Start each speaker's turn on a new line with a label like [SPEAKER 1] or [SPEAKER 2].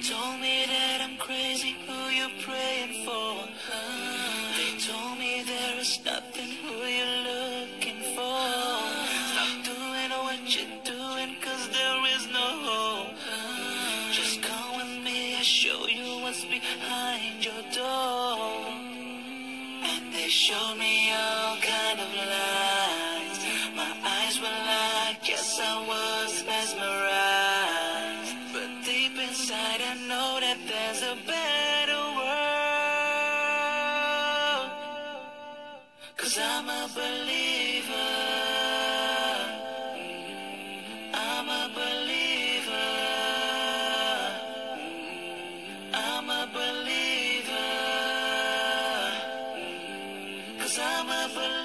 [SPEAKER 1] told me that I'm crazy, who you praying for? They told me there is nothing, who you're looking for. Stop doing what you're doing, 'cause there is no hope. Just come with me, I'll show you what's behind your door. And they showed me all kind of lies. My eyes were like, yes, I was mesmerized. But deep inside I know that there's a better world. 'Cause I'm a believer. I'm a believer. I'm a believer. 'Cause I'm a believer.